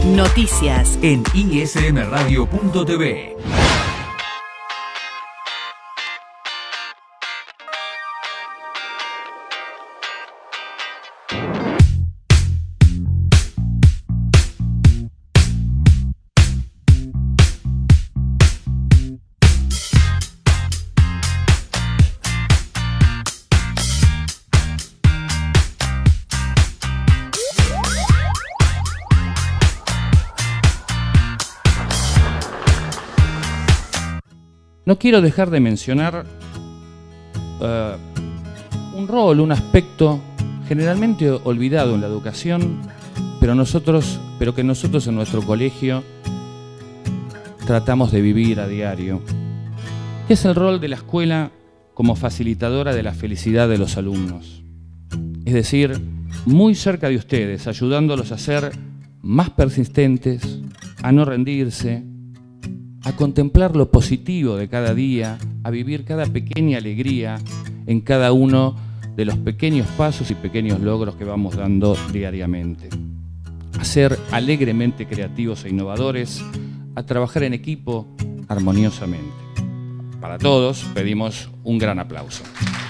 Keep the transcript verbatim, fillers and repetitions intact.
Noticias en i s m radio punto t v. No quiero dejar de mencionar uh, un rol, un aspecto generalmente olvidado en la educación, pero, nosotros, pero que nosotros en nuestro colegio tratamos de vivir a diario, que es el rol de la escuela como facilitadora de la felicidad de los alumnos. Es decir, muy cerca de ustedes, ayudándolos a ser más persistentes, a no rendirse, a contemplar lo positivo de cada día, a vivir cada pequeña alegría en cada uno de los pequeños pasos y pequeños logros que vamos dando diariamente. A ser alegremente creativos e innovadores, a trabajar en equipo armoniosamente. Para todos pedimos un gran aplauso.